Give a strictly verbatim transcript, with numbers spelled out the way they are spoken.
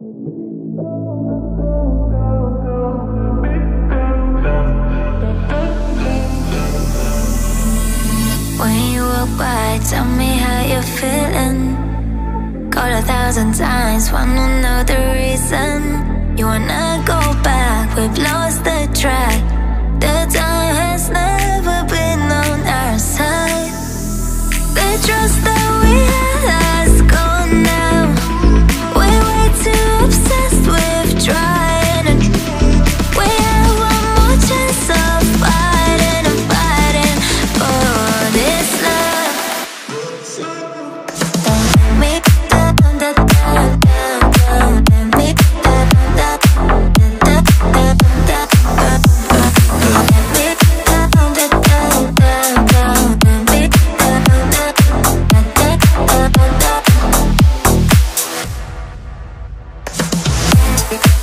When you walk by, tell me how you're feeling. Called a thousand times, wanna know the reason. You wanna go back, we've lost the track. The time has never been on our side. The trust that we had has gone now. We're way too obsessed with trying, and we have one more chance of fighting and fighting for this love. Don't make me down, down, down, down, down. Let me down, down, down, down, down, down, down. Let me down, down, down, down, down. Let me down, down, down, down, down, down.